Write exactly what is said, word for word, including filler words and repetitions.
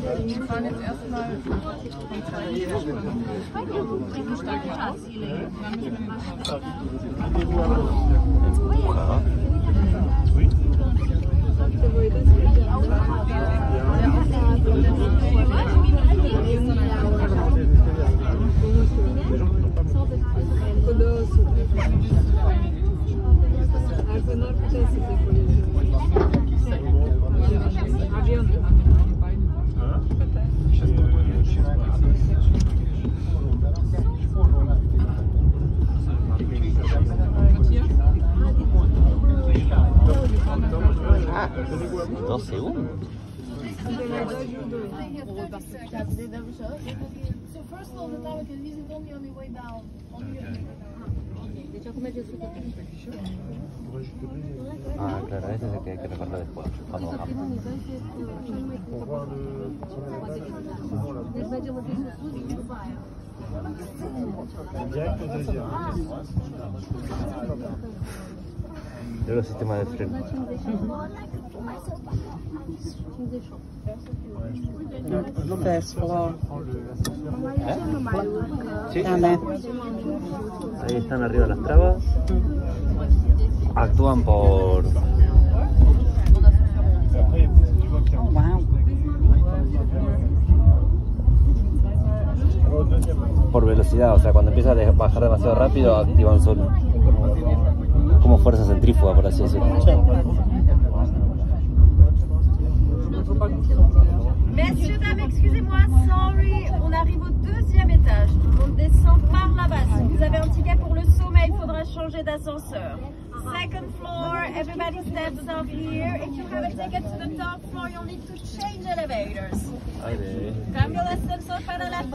Wir fahren jetzt erstmal von Zeit und steigen aus. Dann müssen Dos segundos. So first of all, the tower can use it only on the way down. Ah, claro, ese es el que hay que recorrer después, cuando bajamos. Yo los sistemas de freno. First floor. ¿Eh? Sí. Down there. Ahí están arriba las trabas. Actúan por... Oh, wow. por velocidad, o sea, cuando empieza a bajar demasiado rápido activan solo. Como fuerza centrífuga, por así decirlo. Messieurs, dames, excusez-moi, sorry, on arrive au deuxième étage, on descend par là-bas. Si vous avez un ticket pour le sommet, il faudra changer d'ascenseur. Second floor, everybody steps up here. If you have a ticket to the top floor, you'll need to change elevators. Ay, de... Cambio de ascensor para la